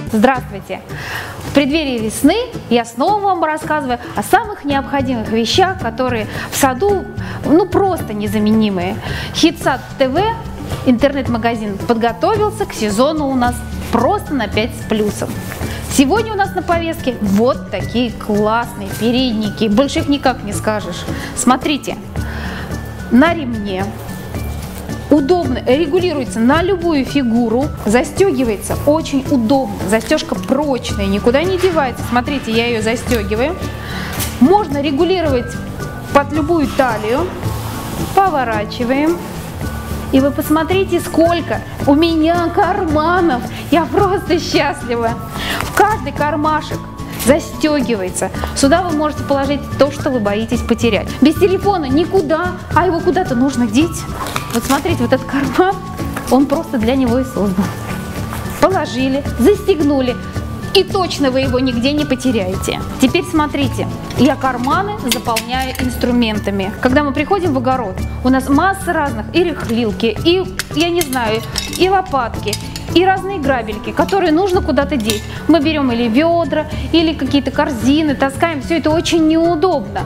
Здравствуйте! В преддверии весны я снова вам рассказываю о самых необходимых вещах, которые в саду просто незаменимые. Хитсад ТВ, интернет-магазин, подготовился к сезону у нас просто на 5 с плюсом. Сегодня у нас на повестке вот такие классные передники, больше их никак не скажешь. Смотрите, на ремне. Удобно, регулируется на любую фигуру, застегивается очень удобно, застежка прочная, никуда не девается. Смотрите, я ее застегиваю. Можно регулировать под любую талию, поворачиваем. И вы посмотрите, сколько у меня карманов, я просто счастлива. В каждый кармашек застегивается. Сюда вы можете положить то, что вы боитесь потерять. Без телефона никуда, а его куда-то нужно деть. Вот смотрите, вот этот карман, он просто для него и создан. Положили, застегнули, и точно вы его нигде не потеряете. Теперь смотрите, я карманы заполняю инструментами. Когда мы приходим в огород, у нас масса разных, и рыхлилки, и, я не знаю, и лопатки, и разные грабельки, которые нужно куда-то деть. Мы берем или ведра, или какие-то корзины, таскаем, все это очень неудобно.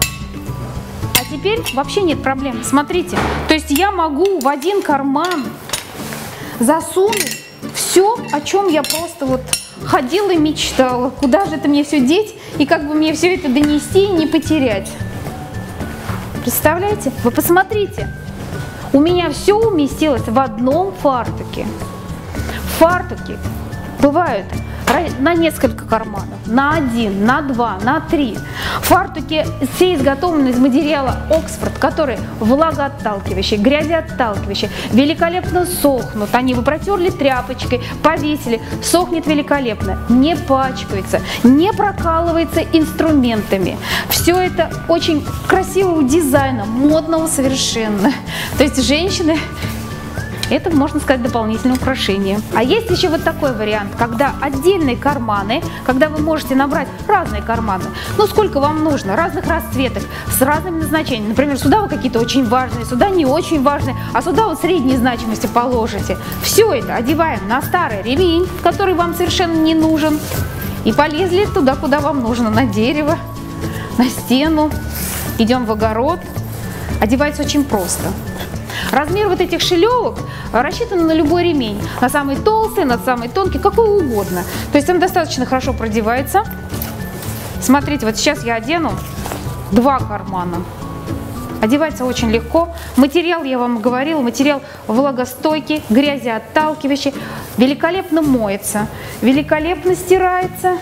А теперь вообще нет проблем, смотрите. То есть я могу в один карман засунуть все, о чем я просто вот ходила и мечтала. Куда же это мне все деть и как бы мне все это донести и не потерять. Представляете? Вы посмотрите, у меня все уместилось в одном фартуке. Фартуки бывают на несколько карманов, на 1, на 2, на 3. Фартуки все изготовлены из материала Оксфорд, который влагоотталкивающий, грязеотталкивающий, великолепно сохнут. Они вы протерли тряпочкой, повесили, сохнет великолепно, не пачкается, не прокалывается инструментами. Все это очень красивого дизайна, модного совершенно. То есть женщины... Это, можно сказать, дополнительное украшение. А есть еще вот такой вариант, когда отдельные карманы, когда вы можете набрать разные карманы, сколько вам нужно, разных расцветок, с разными назначениями. Например, сюда вы какие-то очень важные, сюда не очень важные, а сюда вот средней значимости положите. Все это одеваем на старый ремень, который вам совершенно не нужен, и полезли туда, куда вам нужно, на дерево, на стену. Идем в огород. Одевается очень просто. Размер вот этих шилевок рассчитан на любой ремень, на самый толстый, на самый тонкий, какой угодно. То есть он достаточно хорошо продевается. Смотрите, вот сейчас я одену 2 кармана. Одевается очень легко. Материал, я вам говорила, материал влагостойкий, грязеотталкивающий, великолепно моется, великолепно стирается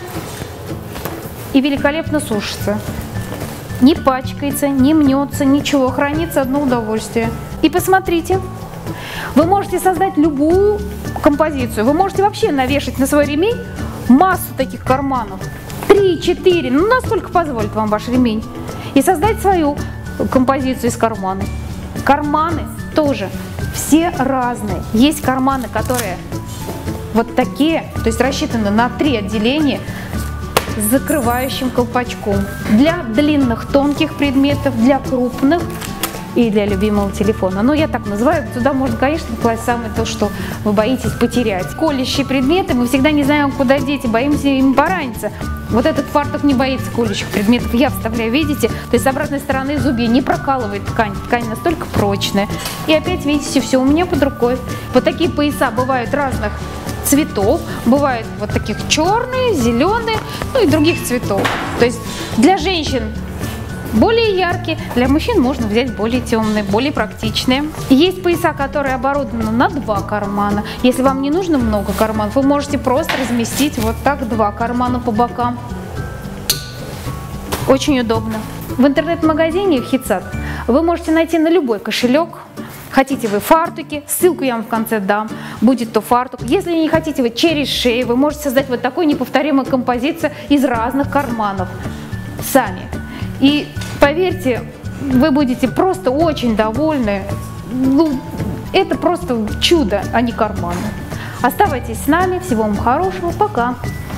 и великолепно сушится. Не пачкается, не мнется, ничего, хранится одно удовольствие. И посмотрите, вы можете создать любую композицию, вы можете вообще навешать на свой ремень массу таких карманов, 3-4, насколько позволит вам ваш ремень, и создать свою композицию из карманов. Карманы тоже все разные. Есть карманы, которые вот такие, то есть рассчитаны на 3 отделения, с закрывающим колпачком. Для длинных тонких предметов, для крупных и для любимого телефона. Я так называю. Сюда можно, конечно, класть самое то, что вы боитесь потерять. Колющие предметы мы всегда не знаем, куда деть, и боимся им пораниться. Вот этот фартук не боится колющих предметов. Я вставляю, видите? То есть с обратной стороны зубья не прокалывает ткань. Ткань настолько прочная. И опять, видите, все у меня под рукой. Вот такие пояса бывают разных цветов, бывают вот таких черные, зеленые, и других цветов. То есть для женщин более яркие, для мужчин можно взять более темные, более практичные. Есть пояса, которые оборудованы на 2 кармана. Если вам не нужно много карманов, вы можете просто разместить вот так 2 кармана по бокам. Очень удобно. В интернет-магазине Хитсад вы можете найти на любой кошелек. Хотите вы фартуки, ссылку я вам в конце дам, будет то фартук. Если не хотите вы через шею, вы можете создать вот такую неповторимую композицию из разных карманов сами. И поверьте, вы будете просто очень довольны. Это просто чудо, а не карманы. Оставайтесь с нами. Всего вам хорошего. Пока.